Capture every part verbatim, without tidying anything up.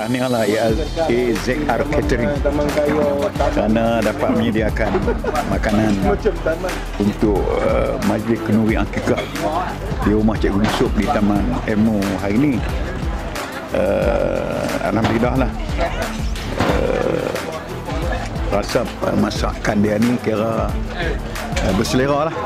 tahniahlah A Z R Catering kerana dapat menyediakan makanan untuk uh, majlis kenduri akikah di rumah Cikgu Yusuf di Taman Ilmu hari ini. Uh, Alhamdulillah lah. Uh, rasa uh, masakan dia ni kira uh, berselera lah.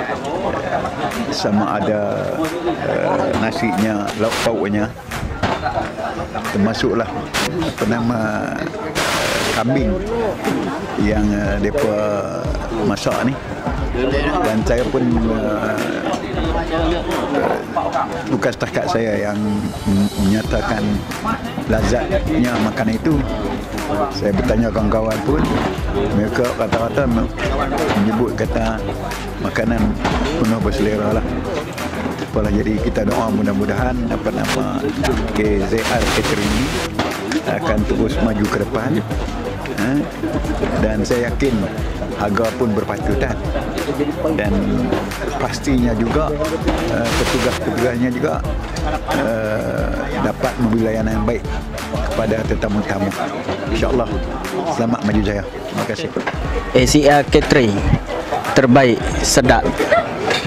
Sama ada uh, nasinya, lauk pauknya, termasuklah apa nama uh, kambing yang uh, mereka masak ni. Dan saya pun uh, uh, bukan setakat saya yang menyatakan lazatnya makanan itu. Saya bertanya kawan-kawan pun, mereka rata-rata menyebut kata makanan penuh berselera lah. Apalah, jadi kita doa mudah-mudahan apa nama A Z R Catering ini akan terus maju ke depan, ha? Dan saya yakin harga pun berpatutan, dan pastinya juga uh, petugas-petugasnya juga uh, dapat memberi layanan yang baik kepada tetamu-tamu. InsyaAllah. Selamat maju jaya. Terima kasih. A Z R Catering terbaik, sedap.